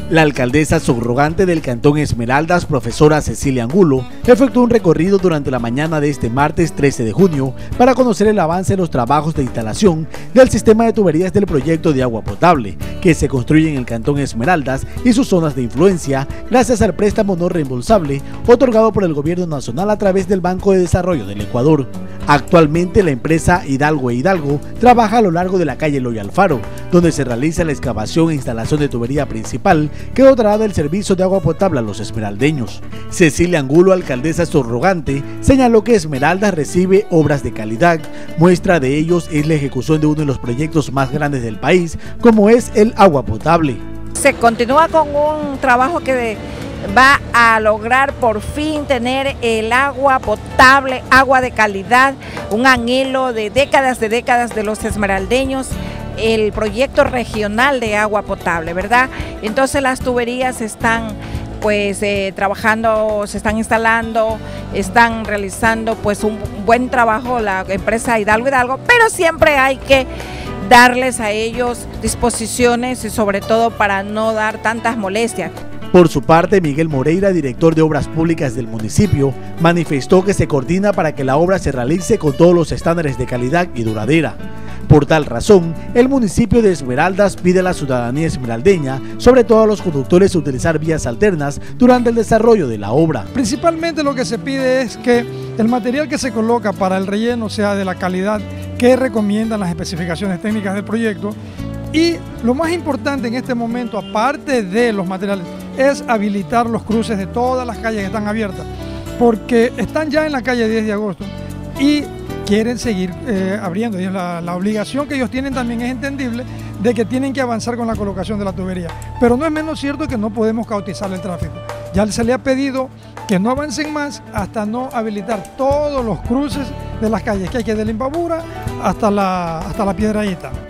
La alcaldesa subrogante del Cantón Esmeraldas, profesora Cecilia Angulo, efectuó un recorrido durante la mañana de este martes 13 de junio para conocer el avance de los trabajos de instalación del sistema de tuberías del proyecto de agua potable que se construye en el Cantón Esmeraldas y sus zonas de influencia gracias al préstamo no reembolsable otorgado por el Gobierno Nacional a través del Banco de Desarrollo del Ecuador. Actualmente la empresa Hidalgo e Hidalgo trabaja a lo largo de la calle Eloy Alfaro, donde se realiza la excavación e instalación de tubería principal que dotará del servicio de agua potable a los esmeraldeños. Cecilia Angulo, alcaldesa subrogante, señaló que Esmeraldas recibe obras de calidad. Muestra de ellos es la ejecución de uno de los proyectos más grandes del país, como es el agua potable. Se continúa con un trabajo que va a lograr por fin tener el agua potable, agua de calidad, un anhelo de décadas de los esmeraldeños, el proyecto regional de agua potable, ¿verdad? Entonces las tuberías están trabajando, se están instalando, están realizando pues un buen trabajo la empresa Hidalgo Hidalgo, pero siempre hay que darles a ellos disposiciones y sobre todo para no dar tantas molestias. Por su parte, Miguel Moreira, director de Obras Públicas del municipio, manifestó que se coordina para que la obra se realice con todos los estándares de calidad y duradera. Por tal razón, el municipio de Esmeraldas pide a la ciudadanía esmeraldeña, sobre todo a los conductores, utilizar vías alternas durante el desarrollo de la obra. Principalmente lo que se pide es que el material que se coloca para el relleno sea de la calidad que recomiendan las especificaciones técnicas del proyecto. Y lo más importante en este momento, aparte de los materiales, es habilitar los cruces de todas las calles que están abiertas, porque están ya en la calle 10 de agosto y quieren seguir abriendo. Y la obligación que ellos tienen también es entendible de que tienen que avanzar con la colocación de la tubería. Pero no es menos cierto que no podemos cautizar el tráfico. Ya se le ha pedido que no avancen más hasta no habilitar todos los cruces de las calles, que hay que de la Imbabura hasta la Piedradita.